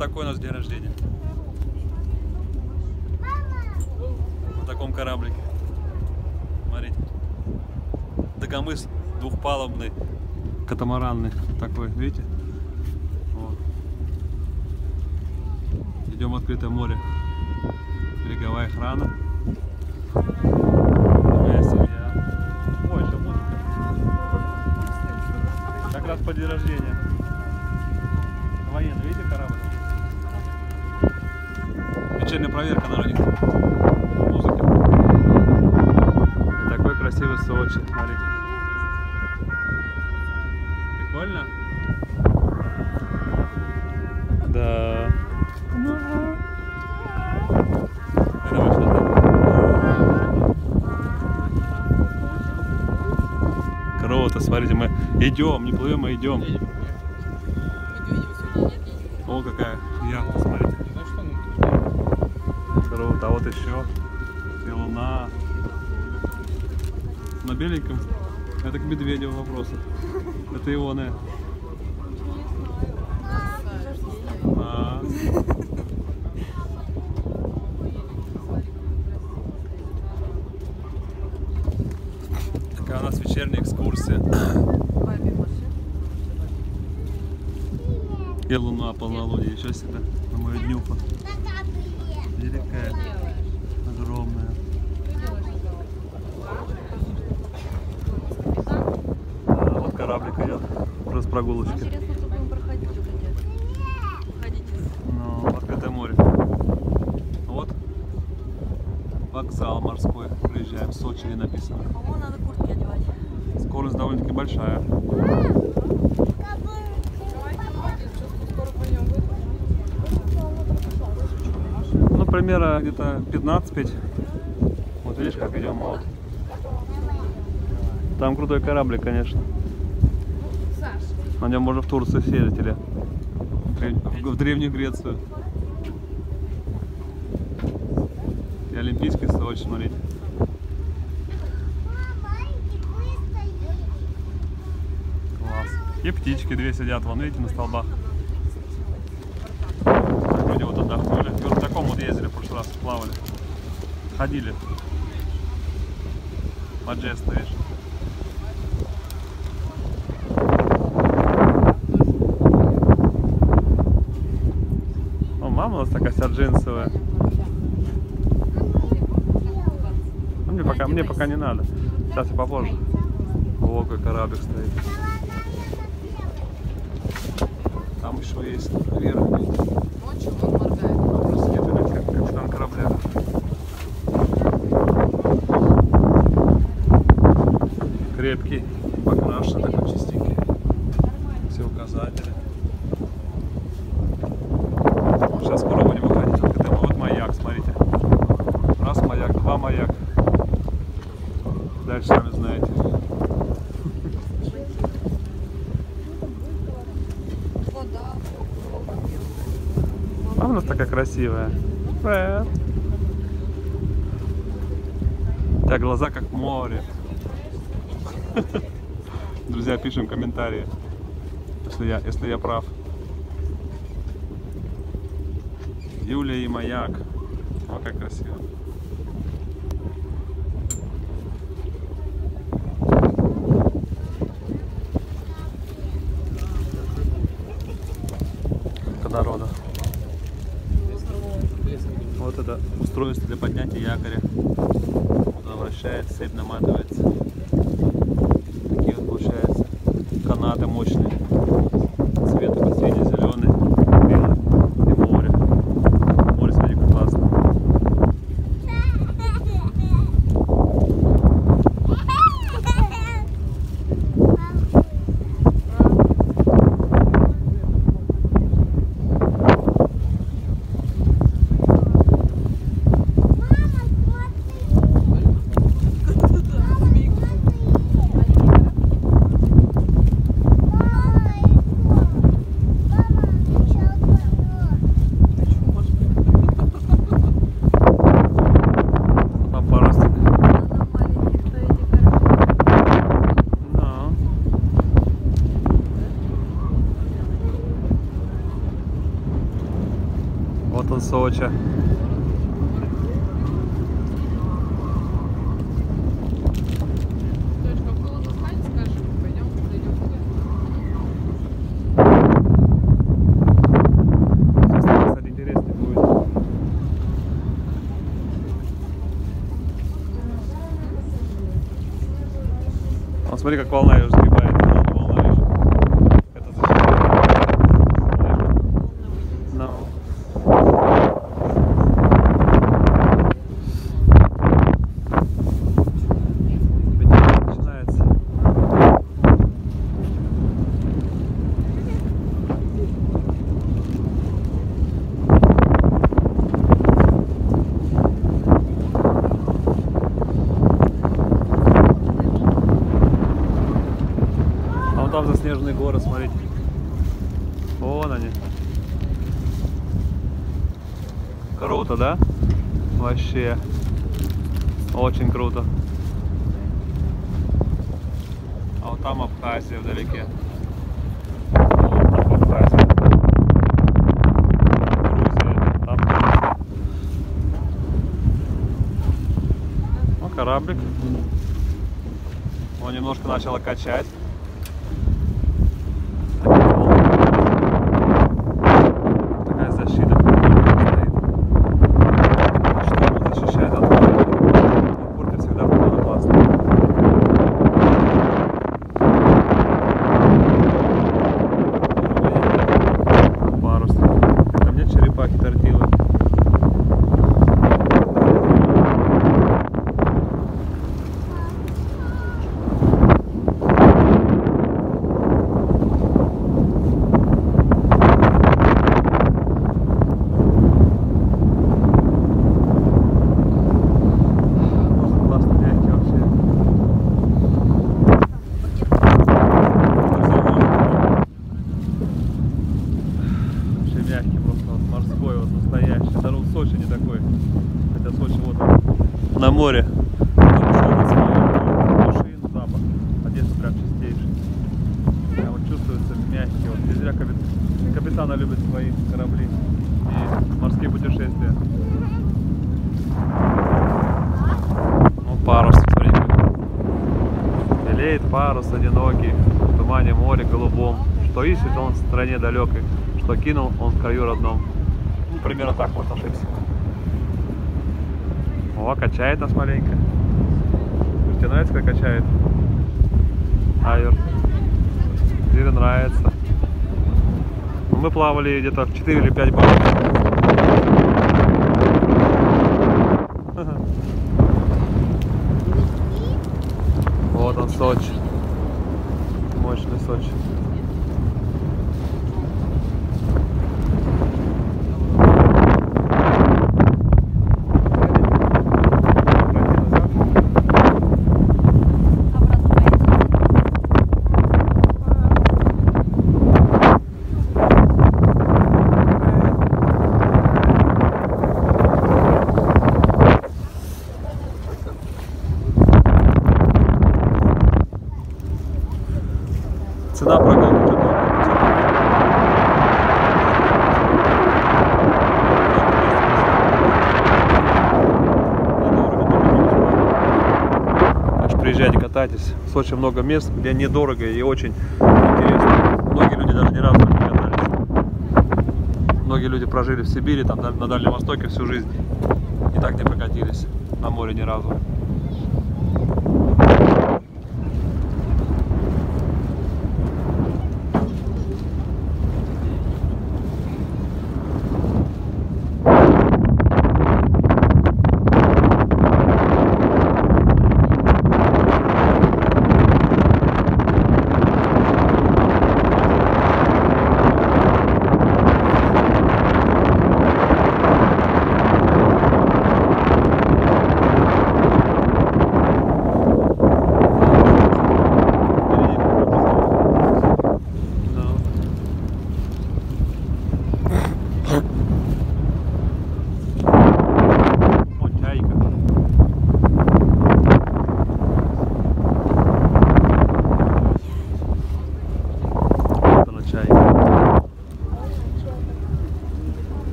такой у нас день рождения. На таком кораблике. Смотрите. Дагомыс двухпалубный, катамаранный такой, видите? Вот. Идем в открытое море. Береговая охрана. Моя семья. Ой, еще музыка. Как раз по день рождения. Военный, видите, корабль? Вечерняя проверка на них. Музыка. И такой красивый Сочи, смотрите. Прикольно? Да. Круто, смотрите, мы идем, не плывем, а идем. О, какая яхта, смотрите. Круто, а вот еще и луна. На беленьком. Это к Медведеву вопросы. Это его, наверное. Такая у нас вечерняя экскурсия. И луна полнолуние, еще себе на мою днюху. Великая, огромная. Вот кораблик идет, просто прогулочки. Ну, открытое море. Вот вокзал морской. Приезжаем, Сочи не написано. По-моему, надо куртки одевать. Скорость довольно-таки большая. Ну, примерно где-то 15. Вот видишь, как идем. Вот. Там крутой кораблик, конечно. На нем можно в Турцию съездить или в Древнюю Грецию. И Олимпийский Сочи, смотрите. Класс. И птички две сидят, вон, видите, на столбах. Люди вот отдохнули. И вот в таком вот ездили в прошлый раз, плавали. Ходили. Маджеста, видишь. О, мама у нас такая вся джинсовая. Мне пока не надо. Сейчас и попозже. О, какой кораблик стоит. Там еще есть вверх. Ночью он моргает. Просто нет, как капитан корабля. Крепкий, покрашен, такой чистенький. Все указатели. Сейчас скоро будем выходить. Вот маяк, смотрите. Раз маяк, два маяк. Дальше сами знаете. А у нас такая красивая. Привет. Так, глаза как море. Друзья, пишем комментарии, если я прав. Юлия и маяк. О, как красиво. Народа. Вот это устройство для поднятия якоря. Он вращается, цепь наматывается. Такие вот получаются канаты мощные. Цвета посередине зеленый, белый и море. Море, смотри, как классно. Вот он, Сочи. Точка, в колу застань, скажи, пойдем, зайдем туда. Сейчас, кстати, интереснее будет. Вот смотри, как волна ее сгибает. Волна видишь? Это защищает. No. Начинается. А вон там заснеженные горы, смотрите. Вон они. Круто, да? Вообще. Очень круто. А вот там Абхазия вдалеке. Вот там Абхазия. Грузия. Там Грузия. Ну, кораблик. Он немножко начало качать. Такая защита стоит. Шторм защищает от воды. В порте всегда будет опасно. Парусник. Это мне черепахи тортилы. Мягкий просто, вот морской, вот настоящий. Даже в Сочи не такой. Хотя Сочи вот он, на море. Машин, запах. Одежда прям чистейший. А вот чувствуется мягкий. Вот не зря капитаны любят свои корабли и морские путешествия. Ну, парус, смотри. Белеет парус одинокий в тумане море голубом. Что ищет он в стране далекой, что кинул он в краю родном. Ну, примерно так вот ошибся. О, качает нас маленько. Тебе нравится, как качает? Айвер. Тебе нравится. Мы плавали где-то в 4 или 5 баллов. Вот он, Сочи. Мощный Сочи. Цена прогулки что-то так что приезжайте, катайтесь. В Сочи много мест, где недорого и очень интересно. Многие люди даже ни разу не катались. Многие люди прожили в Сибири, там на Дальнем Востоке всю жизнь и так не прокатились на море ни разу.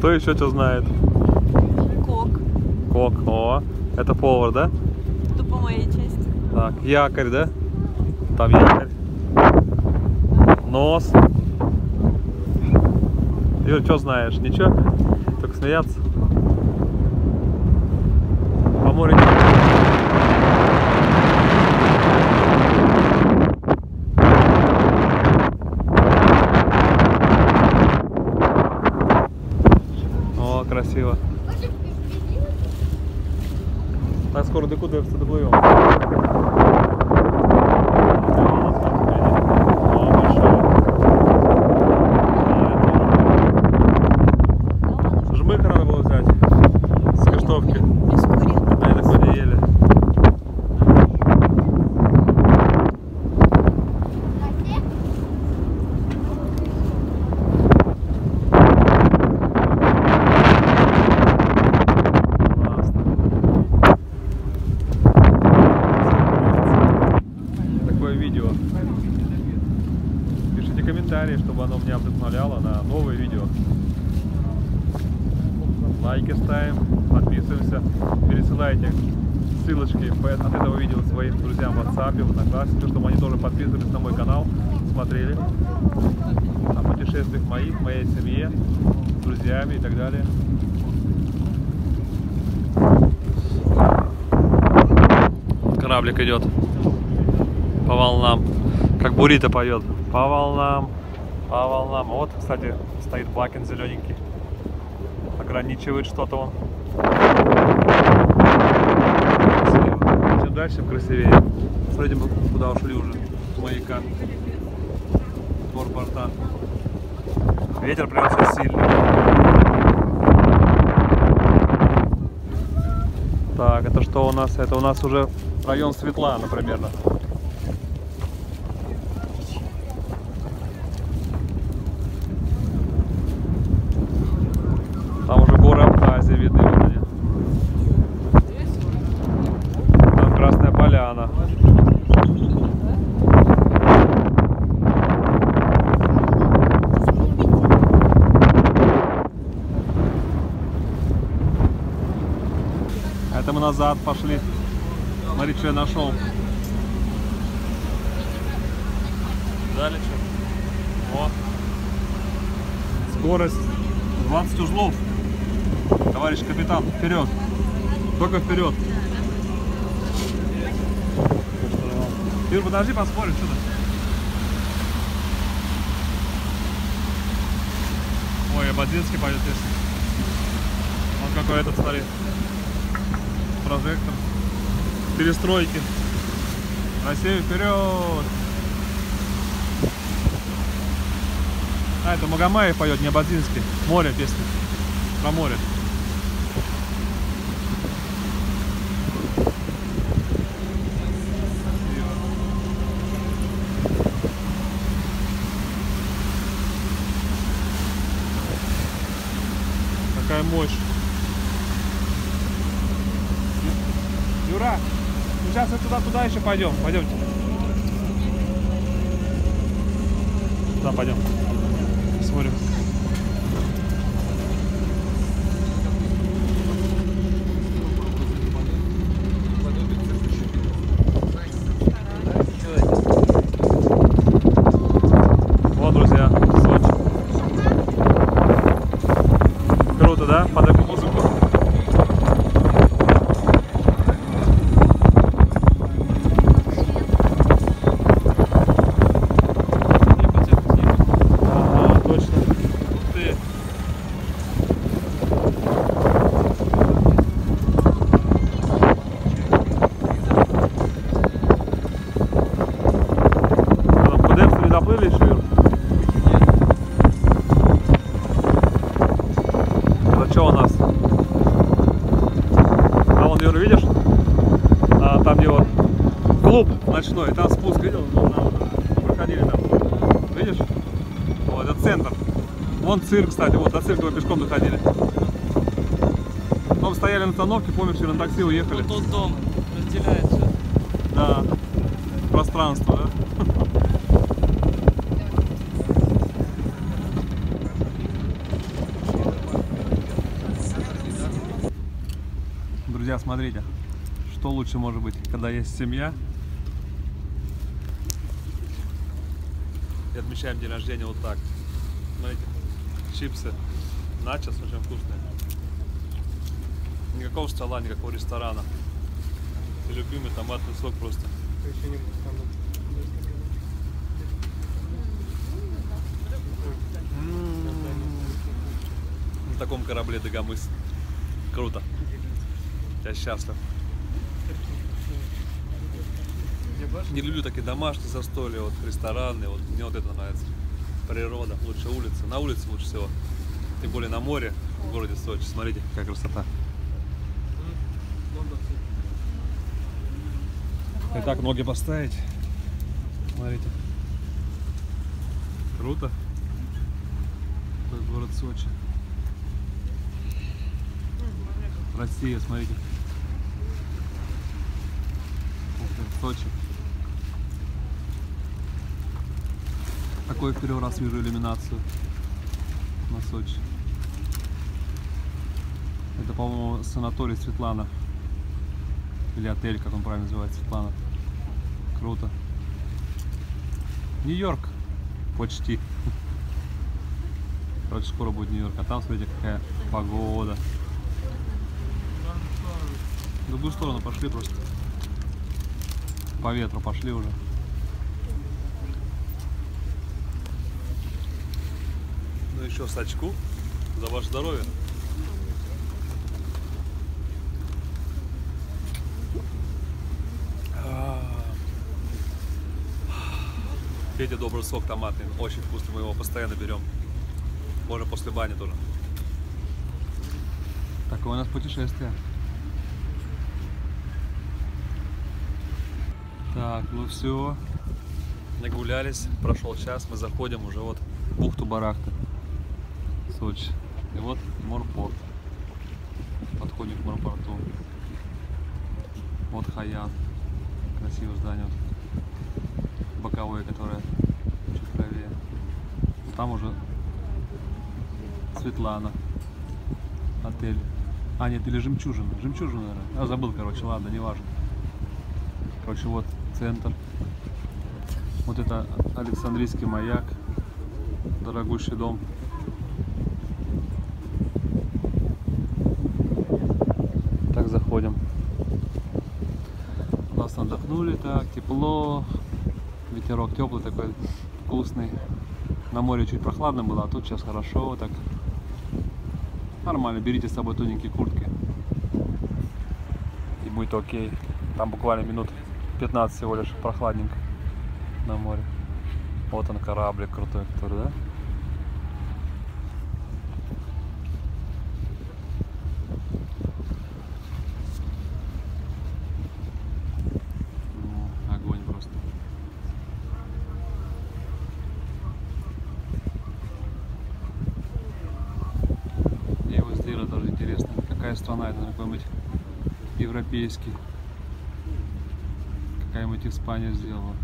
Кто еще что знает? Кок. Кок. О, это повар, да? Это по моей части. Так, якорь, да? Там якорь. Нос. Юр, что знаешь? Ничего? Только смеяться. По морю не... О, красиво. Так, скоро до куда доплывем? Жмыка надо было взять с картошки. Без куриных. Они такой не ели. Такое видео. Пишите комментарии, чтобы оно меня вдохновляло на новые видео. Лайки ставим, подписываемся, пересылайте ссылочки от этого видео своим друзьям в WhatsApp, в Одноклассниках, чтобы они тоже подписывались на мой канал, смотрели о путешествиях моих, моей семье, с друзьями и так далее. Кораблик идет по волнам, как бурито поет. По волнам, по волнам. Вот, кстати, стоит бакен зелененький. Ограничивает что-то он. Красиво. Чем дальше, тем красивее. Смотрите, мы куда ушли уже. Маяка. Двор порта. Ветер прям сейчас сильный. Так, это что у нас? Это у нас уже район Светлана примерно. Там уже горы Абхазии видны. Вот они. Там Красная Поляна. Это мы назад пошли. Смотри, что я нашел. Далее что? О. Скорость 20 узлов. Товарищ капитан, вперед! Только вперед! Юр, подожди, посмотрим, что-то. Ой, Ободзинский пойдет, если. Он какой этот, смотри. Прожектор. Перестройки. Россия вперед! А, это Магомаев поет, не Ободзинский. Море песня. Про море. Какая мощь. Юра, ну сейчас мы туда еще пойдем. Пойдемте. Туда пойдем. Смотрим. Вот, друзья, Сочи. Круто, да? Под эту музыку. Ага, точно. Ух ты. Куда не доплыли еще, Юр? Это что у нас? А вон, Юра, видишь? А, там где вот клуб ночной, там спуск, видел? Проходили там. Видишь? Вот, это центр. Вон цирк, кстати, вот до цирка мы пешком доходили. Потом стояли на остановке, помнишь, на такси уехали. Вот тот дом разделяется. Да, пространство, да? Друзья, смотрите, что лучше может быть, когда есть семья. И отмечаем день рождения вот так. Смотрите, чипсы, начос очень вкусные. Никакого стола, никакого ресторана. И любимый томатный сок просто. На таком корабле Дагомыс. Круто. Я счастлив. Не люблю такие домашние застолья, вот рестораны, вот мне вот это нравится. Природа, лучше улица. На улице лучше всего. Тем более на море, в городе Сочи. Смотрите, какая красота. Итак, ноги поставить. Смотрите. Круто. Такой город Сочи. Россия, смотрите. Ух ты, Сочи. Такой в первый раз вижу иллюминацию на Сочи. Это, по-моему, санаторий Светлана. Или отель, как он правильно называется, Светлана. Круто. Нью-Йорк. Почти. Короче, скоро будет Нью-Йорк. А там, смотрите, какая погода. В другую сторону пошли просто. По ветру пошли уже. Ну еще сачку. За ваше здоровье. Пейте добрый сок томатный, очень вкусный, мы его постоянно берем. Можно после бани тоже. Такое у нас путешествие. Так, ну все. Нагулялись, прошел час, мы заходим уже вот в бухту Барахты, Сочи. И вот морпорт. Подходим к морпорту. Вот Хаян. Красивое здание. Вот. Боковое, которое чуть правее. Там уже Светлана. Отель. А, нет, или Жемчужина. Жемчужина, наверное. Я забыл, короче, ладно, не важно. Короче, вот центр. Вот это Александрийский маяк. Дорогущий дом. Так, заходим. Нас отдохнули, так, тепло. Ветерок теплый такой, вкусный. На море чуть прохладно было, а тут сейчас хорошо, так. Нормально, берите с собой тоненькие куртки. И будет окей. Там буквально минут 15 всего лишь прохладненько на море. Вот он, кораблик крутой, который, да? Огонь просто. И вот здесь тоже интересно, какая страна это, какой-нибудь европейский. Какая-нибудь Испания сделала.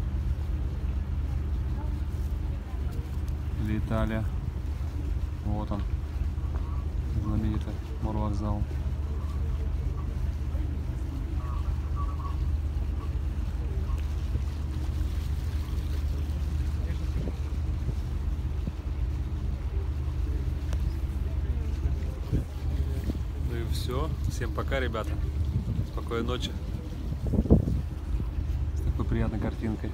Или Италия. Вот он. Знаменитый морвокзал. Ну и все. Всем пока, ребята. Спокойной ночи. Приятной картинкой.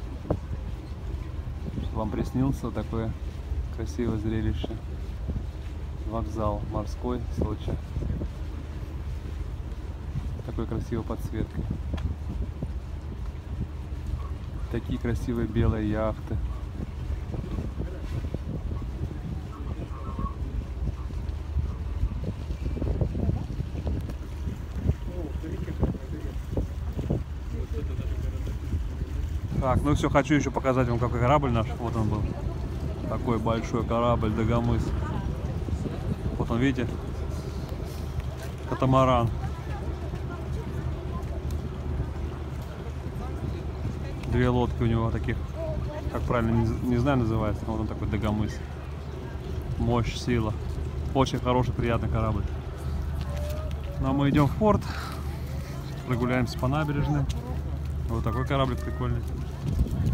Чтобы вам приснился такое красивое зрелище. Вокзал морской Сочи. Такой красивой подсветкой. Такие красивые белые яхты. Так, ну все, хочу еще показать вам, какой корабль наш. Вот он был. Такой большой корабль Дагомыс. Вот он, видите? Катамаран. Две лодки у него таких, как правильно, не знаю, называется. Вот он такой Дагомыс. Мощь, сила. Очень хороший, приятный корабль. Ну а мы идем в порт. Прогуляемся по набережной. Вот такой кораблик прикольный.